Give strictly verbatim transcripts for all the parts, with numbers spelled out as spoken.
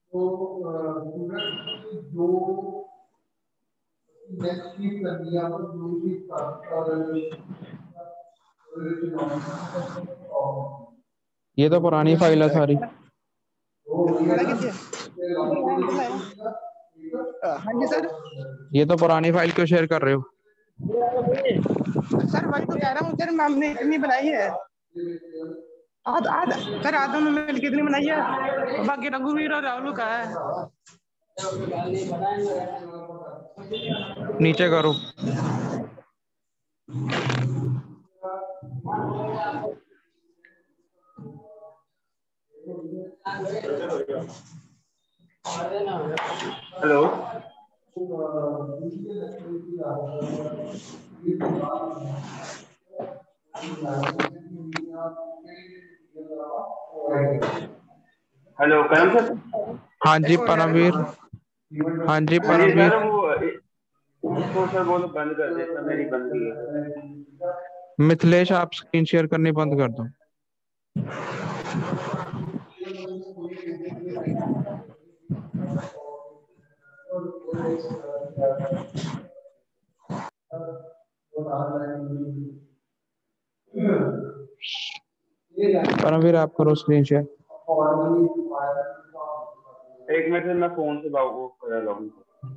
तो सूरज जो next week कर दिया तो दो वीक का और ये तो पुरानी फाइल है सारी। हाँ जी सर। ये तो पुरानी फाइल क्यों शेयर कर रहे हो? सर वही तो कह रहा हूँ सर, मैम ने इतनी बनाई है। आध आध सर आधों में मिल कितनी बनाई है, बाकी रघुवीर और राहुल का है। नीचे करो। Hello hello Karan sir. हाँ जी परमवीर। हाँ जी जी परमवीर। सर वो इसको सर वो तो बंद कर दे सर, मेरी बंद की है। मिथिलेश आप स्क्रीन शेयर करनी बंद कर दो। परमवीर आप करो स्क्रीन शेयर। एक मिनट मैं फोन से लॉग कर लॉग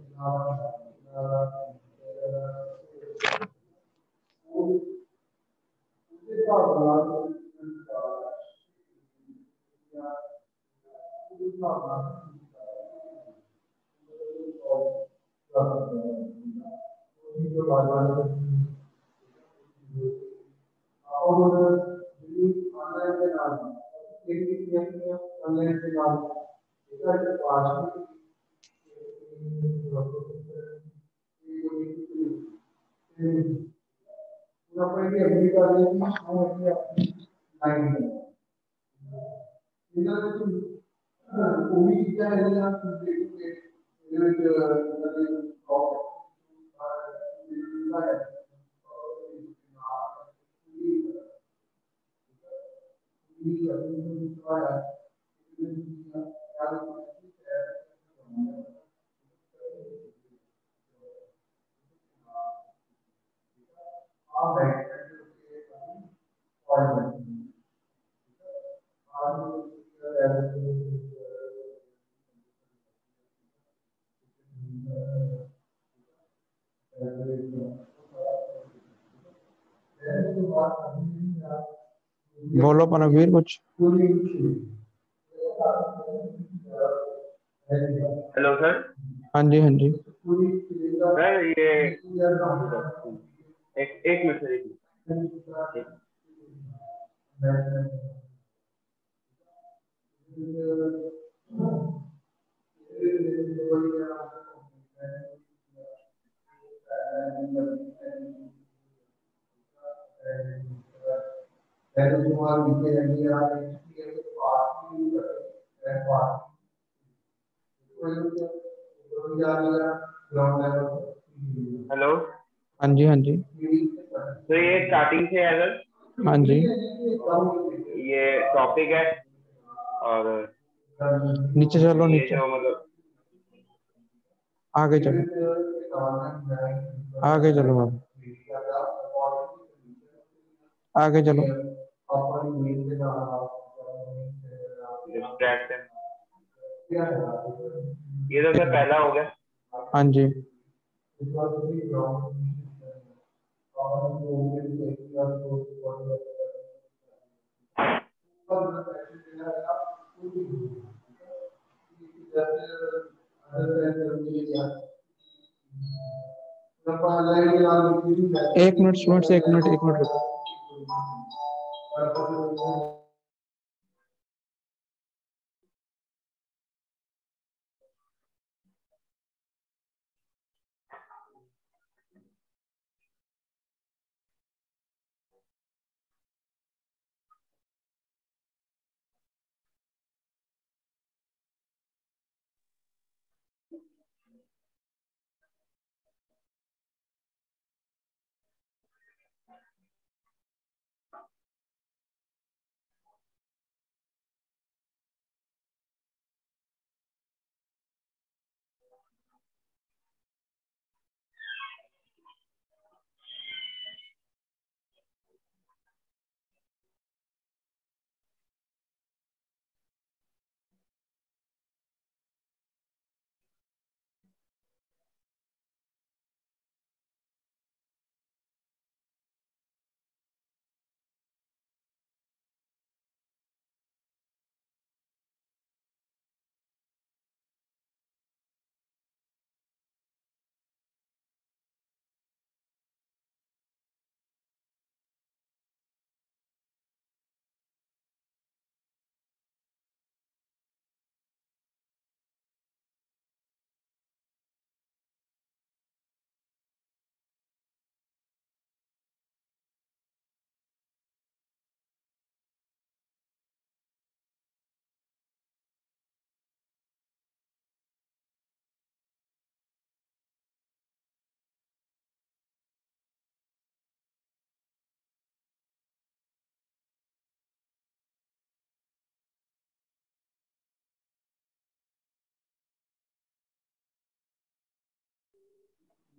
बोलो परमवीर कुछ। Hello sir. हाँ जी हाँ जी। सर ये एक एक मिनट सर, एक मिनट। हेलो। हाँ जी हाँ जी। तो ये स्टार्टिंग से है सर। हाँ जी। ये टॉपिक है और नीचे चलो ये नीचे। जो मतलब आगे चलो। आगे चलो बाबू। आगे चलो। डिस्ट्रैक्शन, ये तो सर पहला हो गया। हाँ जी। एक मिनट स्टूडेंट्स, एक मिनट एक मिनट रुको।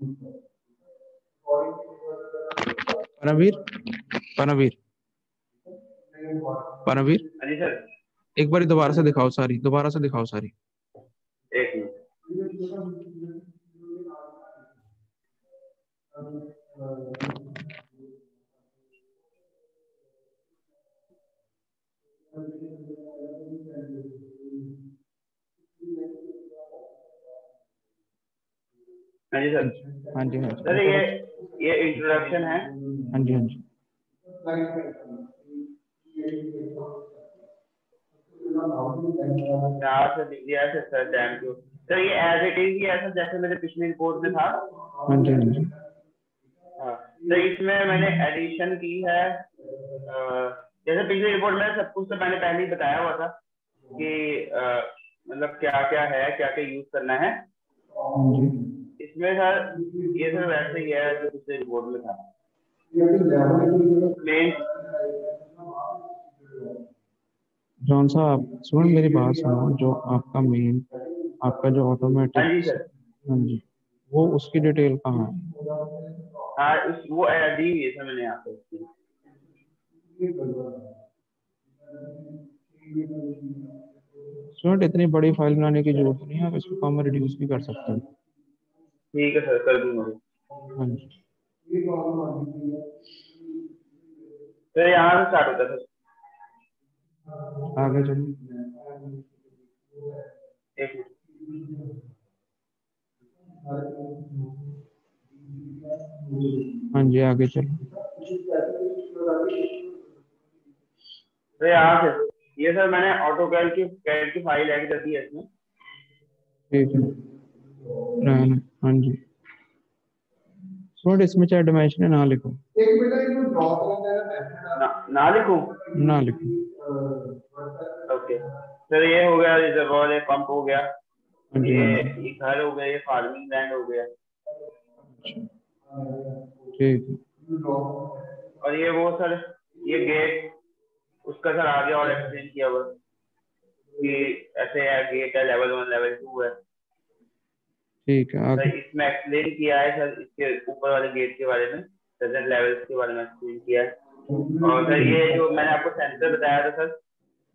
परमवीर परमवीर परमवीर हाँ जी सर, एक बार दोबारा से दिखाओ सारी, दोबारा से दिखाओ सारी। एक मिनट। हाँ जी सर। हाँ जी हाँ जी सर ये ये इंट्रोडक्शन है। हाँ जी हाँ जी चार से लिख दिया है सर, थैंक यू सर। ये एज इट इज ही ऐसा जैसे मेरे पिछली रिपोर्ट में था। हाँ जी हाँ जी हाँ तो इसमें मैंने एडिशन की है। अ, जैसे पिछली रिपोर्ट में सब कुछ तो मैंने पहले ही बताया हुआ था कि अ, मतलब क्या क्या है, क्या क्या यूज करना है। हाँ जी। इसमें सर ये सर वैसे ही है जो पिछले रिपोर्ट में था। मेन जॉन साहब सुन मेरी बात सुनो, जो आपका मेन आपका जो हाँ ऑटोमेटिक, जी सर। हाँ जी, वो उसकी डिटेल कहाँ है? हाँ उस वो दी हुई है सर मैंने यहाँ पे उसकी। स्टूडेंट इतनी बड़ी फाइल बनाने की जरूरत नहीं है, आप इसको कम रिड्यूस भी कर सकते हैं। ठीक है सर, कर दूंगा। हाँ जी सर यहाँ से स्टार्ट होता है सर। आगे चलो। एक मिनट। हाँ जी आगे चलो। तो यहाँ से ये सर मैंने ऑटो कैड की कैड की फाइल ऐड कर दी है इसमें। ठीक है रहना। हाँ जी स्टूडेंट इसमें चाहे डायमेंशन ना लिखो, एक मिनट इसमें ड्रॉप करना है ना ना लिखूं? ना लिखो। ओके सर, ये हो गया रिजर्वॉयर, ये पंप हो गया, हाँ जी ये हाँ जी ये घर हो गया, ये फार्मिंग लैंड हो गया, ठीक है। और ये वो सर ये गेट उसका सर आगे और एक्सप्लेन किया हुआ कि ऐसे है, गेट है, लेवल वन लेवल टू है। ठीक है सर आगे। इसमें एक्सप्लेन किया है सर, इसके ऊपर वाले गेट के बारे में, प्रेजेंट लेवल्स के बारे में एक्सप्लेन किया है। और सर ये जो मैंने आपको सेंसर बताया था सर,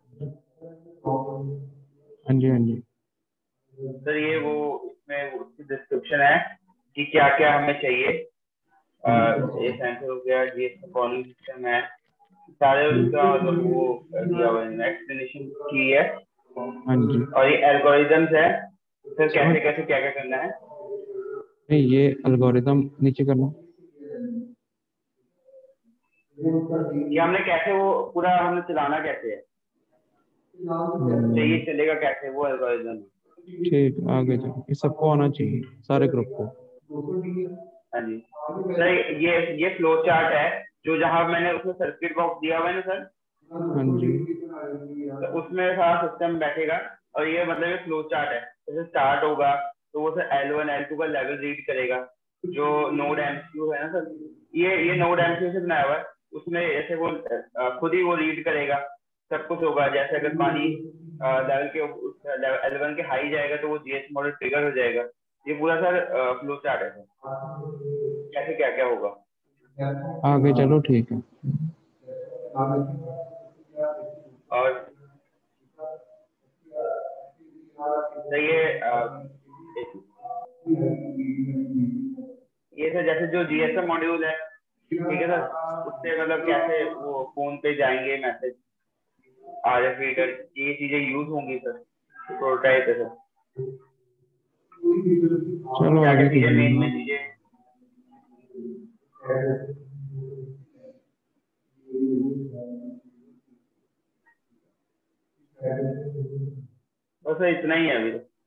हाँ जी हाँ जी सर ये वो इसमें उसकी डिस्क्रिप्शन है कि क्या क्या हमें चाहिए। आ, ये सेंसर हो गया, ये कॉलिंग सिस्टम है, सारे उसका मतलब वो दिया हुआ है, एक्सप्लेनेशन की है। हाँ जी। और ये एल्गोरिदम्स है सर, कैसे कैसे क्या क्या करना है। नहीं ये एल्गोरिदम नीचे करना, कि हमने कैसे वो पूरा हमने चलाना कैसे है, चाहिए चलेगा कैसे, वो एल्गोरिदम। ठीक आगे चलो। ये सबको आना चाहिए, सारे ग्रुप को। हाँ जी सर, ये ये फ्लो चार्ट है जो जहाँ मैंने उसमें सर्किट बॉक्स दिया हुआ है ना सर, हाँ जी तो उसमें सारा सिस्टम बैठेगा। और ये मतलब ये फ्लो चार्ट है, जैसे स्टार्ट होगा तो वो sir L one L two का लेवल रीड करेगा। जो नोड एमसीयू है ना सर, ये ये नोड एमसीयू से बनाया हुआ है, उसमें ऐसे वो खुद ही वो रीड करेगा, सब कुछ होगा। जैसे अगर पानी लेवल के एल वन के हाई जाएगा तो वो जीएस मॉडल ट्रिगर हो जाएगा। ये पूरा सर फ्लो चार्ट है सर, कैसे क्या क्या होगा। आगे चलो ठीक है। और तो ये ये सर जैसे जो जीएसएम मॉड्यूल है, ठीक है सर, उससे मतलब कैसे वो फोन पे जाएंगे मैसेज, आरएफ रीडर, ये चीजें यूज होंगी सर, प्रोटोटाइप है सर। चलो क्या क्या आगे चीजें, मेन कीजिए। मेन चीजें। बस सर इतना ही है अभी तो।